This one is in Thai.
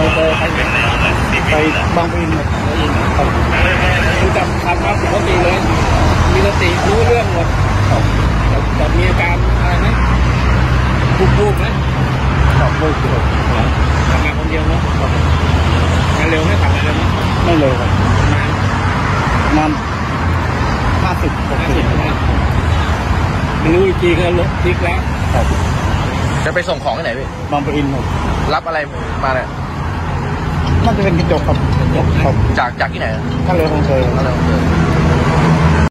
ไปไหนไปบางปะอินครับคือจำขับปกติเลยมีสติรู้เรื่องหมดแต่มีอาการอะไรไหมบูบไหมบูบทำงานคนเดียวเนาะงานเร็วไม่ขับเร็วไม่เร็วครับนาน50-60รู้อีกทีก็รถพลิกแล้วจะไปส่งของที่ไหนพี่บางปะอินครับรับอะไรมาเนี่ยน่าจะเป็นกระจกครับจากที่ไหนท่าเรือคลองเตย